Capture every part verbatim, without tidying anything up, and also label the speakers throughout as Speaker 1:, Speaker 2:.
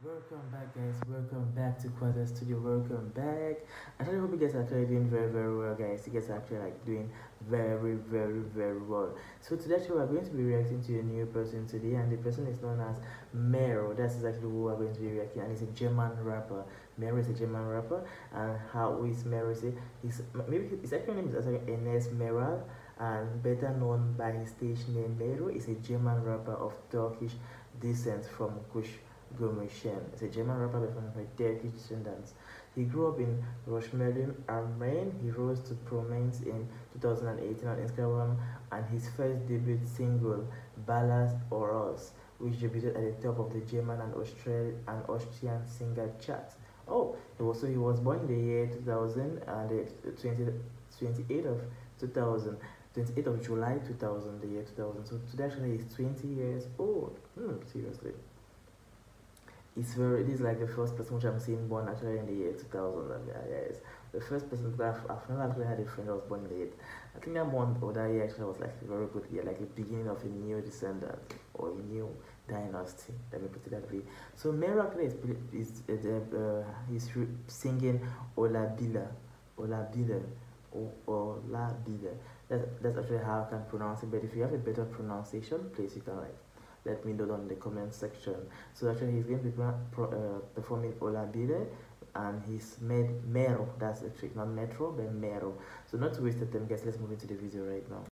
Speaker 1: Welcome back, guys. Welcome back to Quadra Studio. Welcome back. I really hope you guys are actually doing very, very well, guys. You guys are actually like doing very, very, very well. So today, actually, we're going to be reacting to a new person today, and the person is known as Mero. That's exactly who we're going to be reacting, and he's a German rapper. Mero is a German rapper, and how is Mero? Say he's maybe his actual name is actually Enes Meral, and better known by his stage name Mero. Is a German rapper of Turkish descent from Kush Gomeshen. Is a German rapper from Turkish descendants. He grew up in Rosmalen, Armenia. He rose to prominence in two thousand eighteen on Instagram, and his first debut single, Ballas or Us, which debuted at the top of the German and Australian and Austrian singer charts. Oh, he was, so he was born in the year two thousand and the twenty-eighth of two thousand. twenty-eighth of July two thousand, the year two thousand. So today actually he's twenty years old. Hmm, seriously. It's very, this is like the first person which I'm seeing born actually in the year two thousand. And yeah, yeah, it's the first person that I've, I've never actually had a friend that was born in the year. I think that one or that year actually was like a very good year, like the beginning of a new descendant or a new dynasty. Let me put it that way. So Mero actually is, is uh, uh, he's singing Ola Bila, Ola Bila, Ola Bila. That's, that's actually how I can pronounce it. But if you have a better pronunciation, please you can like let me know down in the comment section. So actually he's going to be pro, uh, performing Ola Bile, and he's made Mero. That's the trick, not Metro but Mero. So not to waste the time, guys, let's move into the video right now.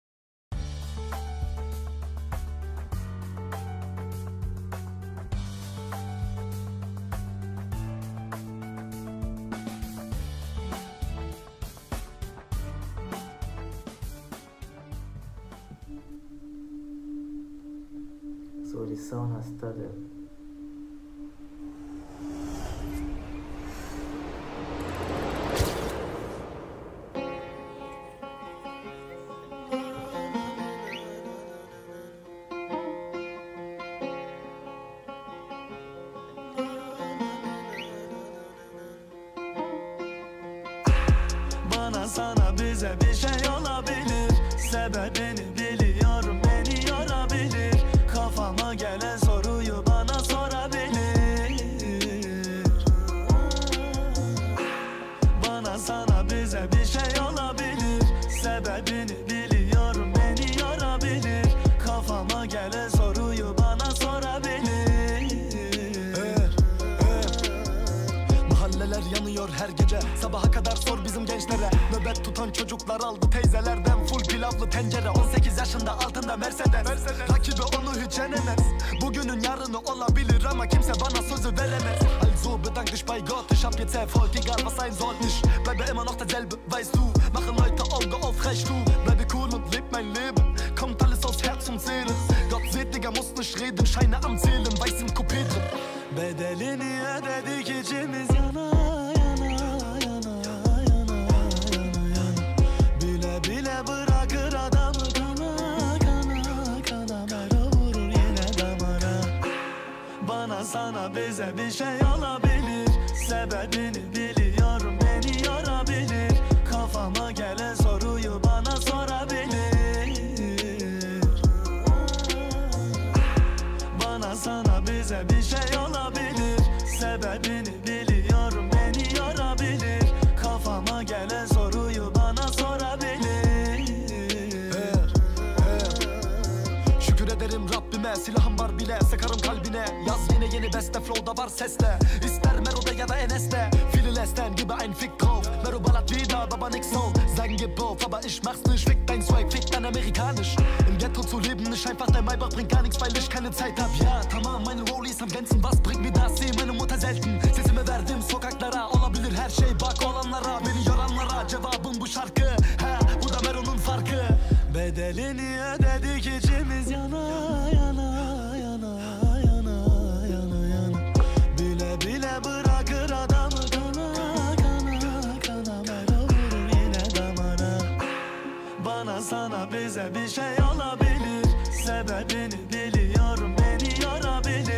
Speaker 1: So the sound has started.
Speaker 2: Bana sana bize bir şey olabilir, sebebini biliyorum, beni yorabilir. Kafama gelen soruyu bana sorabilir. Bana sana bize bir şey olabilir, sebebini biliyorum, beni yorabilir. Kafama gelen soruyu bana sorabilir. Er, er. Mahalleler yanıyor her gece, sabaha kadar sor bizim gençlere. Nöbet tutan çocuklar aldı teyzelerden full pilavlı tencere. On sekiz yaşında altında Mercedes, Mercedes. Rakibi onu hiç yenemez. Bugünün yarını olabilir ama kimse bana sözü veremez. Also bedank dich bei Gott, ich hab jetzt Erfolg, egal was sein soll. Ich bleibe immer noch derselbe, weißt du. Machen Leute Auge auf, recht du. Bleibe cool und leb mein Leben. Kommt alles aus Herz und Seele. Gott seht, Digga, muss nicht reden, Scheine am Zählen, weiß im Coupé drin. Bedelini ödedik içimiz yana yana yana yana yana yana. Bile bile bırakır adamı kana kana kana. Mero vurur yine damara. Bana sana bize bir şey olabilir, sebebini biliyorum, beni yorabilir. Kafama gelen soruyu bana sorabilir. Bana sana bize bir şey olabilir, sebebini biliyorum, beni yorabilir. Kafama gelen soruyu bana sorabilir. Her, her. Şükür ederim Rabbime, silahım var bile, sıkarım kalbine. Yaz yine yeni beste, flow'da var sesle. İster Mero'da ya da Enes'te. Viele lästern, gebe ein Fick drauf. Mero ballert wieder, aber nix so. Sein gib auf, aber ich mach's nicht. Fick dein Swag, fick dein amerikanisch. Im Ghetto zu leben ist einfach, dein Maybach bringt gar nichts, weil ich keine Zeit hab. Ja, tamam, meine Rollies am Glänzen, was bringt mir das? Seh meine Mutter selten. Sesimi verdim sokaklara, olabilir her şey, bak olanlara. Beni yoranlara, cevabım bu şarkı. Ha, bu da Mero'nun farkı. Bedelini ödedik içimiz yana yana yana yana yana yana. Bile bile bırakır adamı kana kana kana. Mero vurur yine damara. Bana sana bize bir şey olabilir, sebebini biliyorum, beni yorabilir.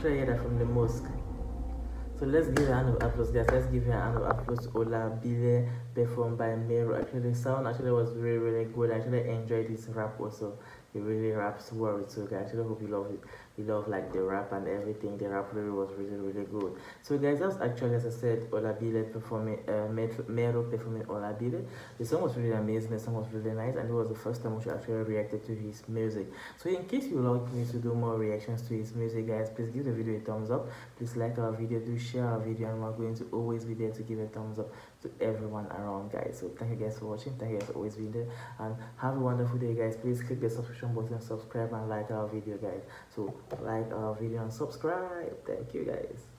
Speaker 1: actually hear that from the mosque. So let's give a hand of applause, guys. Let's give a hand of applause to Olabile, performed by Mero. Actually, the sound actually was really, really good. I actually enjoyed his rap also. He really raps well too, guys. I actually hope you love it. You love like the rap and everything. The rap really was really, really good. So guys, that's actually, as I said, Olabile performing, uh, Mero performing Olabile. The song was really amazing. The song was really nice, and it was the first time we actually reacted to his music. So in case you like me to do more reactions to his music, guys, please give the video a thumbs up. Please like our video, do share our video, and we're going to always be there to give a thumbs up to everyone around, guys. So thank you guys for watching. Thank you guys for always being there, and have a wonderful day, guys. Please click the subscription button, subscribe, and like our video, guys. So like our video and subscribe. Thank you, guys.